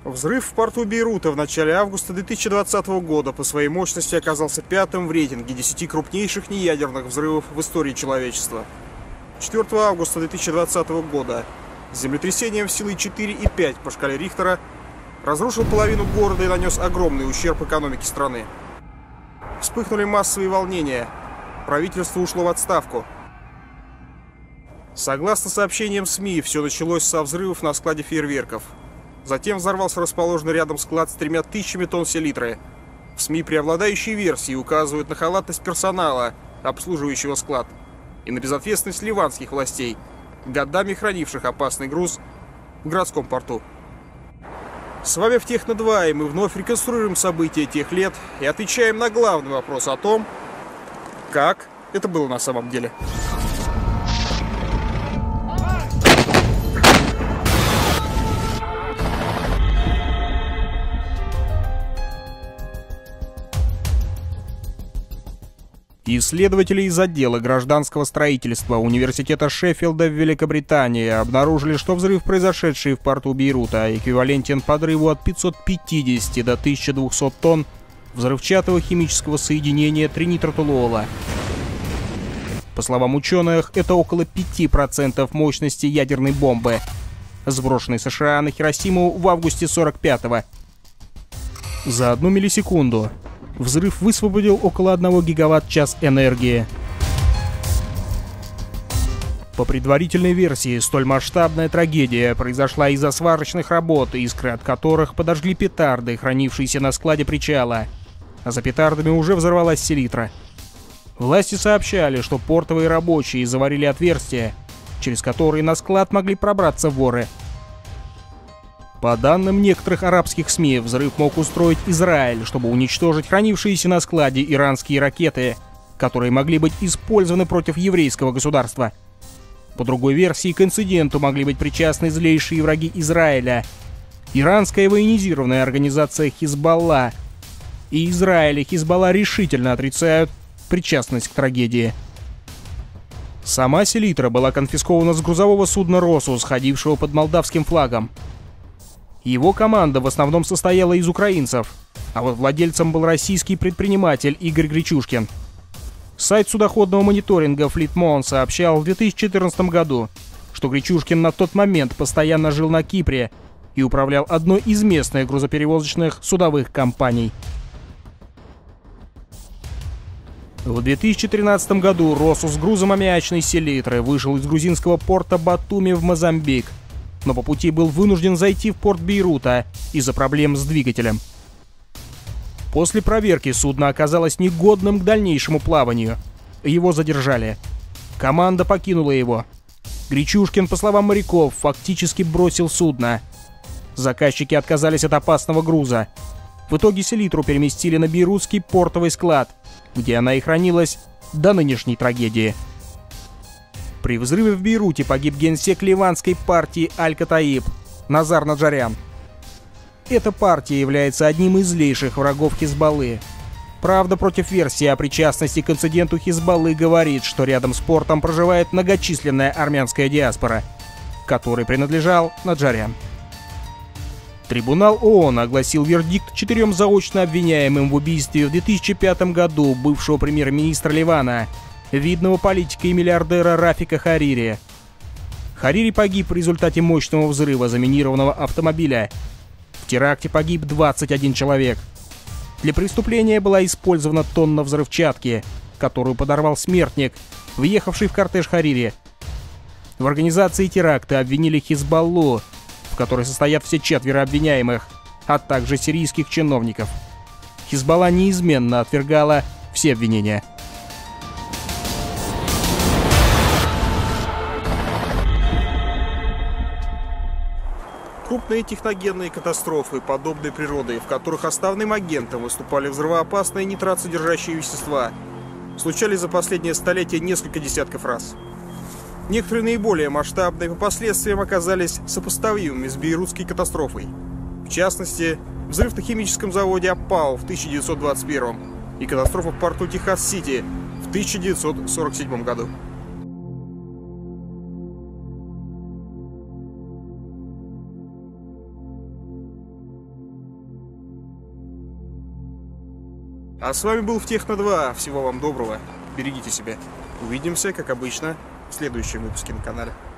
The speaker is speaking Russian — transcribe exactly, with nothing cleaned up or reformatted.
Взрыв в порту Бейрута в начале августа две тысячи двадцатого года по своей мощности оказался пятым в рейтинге десяти крупнейших неядерных взрывов в истории человечества. четвёртого августа две тысячи двадцатого года с землетрясением силой четыре и пять по шкале Рихтера разрушил половину города и нанес огромный ущерб экономике страны. Вспыхнули массовые волнения. Правительство ушло в отставку. Согласно сообщениям СМИ, все началось со взрывов на складе фейерверков. Затем взорвался расположенный рядом склад с тремя тысячами тонн селитры. В СМИ преобладающие версии указывают на халатность персонала, обслуживающего склад, и на безответственность ливанских властей, годами хранивших опасный груз в городском порту. С вами в Техно два, и мы вновь реконструируем события тех лет и отвечаем на главный вопрос о том, как это было на самом деле. Исследователи из отдела гражданского строительства Университета Шеффилда в Великобритании обнаружили, что взрыв, произошедший в порту Бейрута, эквивалентен подрыву от пятисот пятидесяти до тысячи двухсот тонн взрывчатого химического соединения тринитротолуола. По словам ученых, это около пяти процентов мощности ядерной бомбы, сброшенной США на Хиросиму в августе сорок пятого. За одну миллисекунду взрыв высвободил около одного гигаватт-час энергии. По предварительной версии, столь масштабная трагедия произошла из-за сварочных работ, искры от которых подожгли петарды, хранившиеся на складе причала. А за петардами уже взорвалась селитра. Власти сообщали, что портовые рабочие заварили отверстия, через которые на склад могли пробраться воры. По данным некоторых арабских СМИ, взрыв мог устроить Израиль, чтобы уничтожить хранившиеся на складе иранские ракеты, которые могли быть использованы против еврейского государства. По другой версии, к инциденту могли быть причастны злейшие враги Израиля — иранская военизированная организация Хизбалла. И Израиль и Хизбалла решительно отрицают причастность к трагедии. Сама селитра была конфискована с грузового судна «Росус», ходившего под молдавским флагом. Его команда в основном состояла из украинцев, а вот владельцем был российский предприниматель Игорь Гречушкин. Сайт судоходного мониторинга FleetMon сообщал в две тысячи четырнадцатом году, что Гречушкин на тот момент постоянно жил на Кипре и управлял одной из местных грузоперевозочных судовых компаний. В две тысячи тринадцатом году «Росус» с грузом аммиачной селитры вышел из грузинского порта Батуми в Мозамбик, но по пути был вынужден зайти в порт Бейрута из-за проблем с двигателем. После проверки судно оказалось негодным к дальнейшему плаванию. Его задержали. Команда покинула его. Гречушкин, по словам моряков, фактически бросил судно. Заказчики отказались от опасного груза. В итоге селитру переместили на бейрутский портовый склад, где она и хранилась до нынешней трагедии. При взрыве в Бейруте погиб генсек ливанской партии Аль-Катаиб Назар Наджарян. Эта партия является одним из злейших врагов Хизбаллы. Правда, против версии о причастности к инциденту Хизбаллы говорит, что рядом с портом проживает многочисленная армянская диаспора, которой принадлежал Наджарян. Трибунал ООН огласил вердикт четырем заочно обвиняемым в убийстве в две тысячи пятом году бывшего премьер-министра Ливана, видного политика и миллиардера Рафика Харири. Харири погиб в результате мощного взрыва заминированного автомобиля. В теракте погиб двадцать один человек. Для преступления была использована тонна взрывчатки, которую подорвал смертник, въехавший в кортеж Харири. В организации теракта обвинили Хизбаллу, в которой состоят все четверо обвиняемых, а также сирийских чиновников. Хизбалла неизменно отвергала все обвинения. Крупные техногенные катастрофы подобной природы, в которых основным агентом выступали взрывоопасные нитрат-содержащие вещества, случались за последнее столетие несколько десятков раз. Некоторые наиболее масштабные по последствиям оказались сопоставимыми с бейрутской катастрофой. В частности, взрыв на химическом заводе Апау в тысяча девятьсот двадцать первом и катастрофа в порту Техас-Сити в тысяча девятьсот сорок седьмом году. А с вами был Техно два. Всего вам доброго. Берегите себя. Увидимся, как обычно, в следующем выпуске на канале.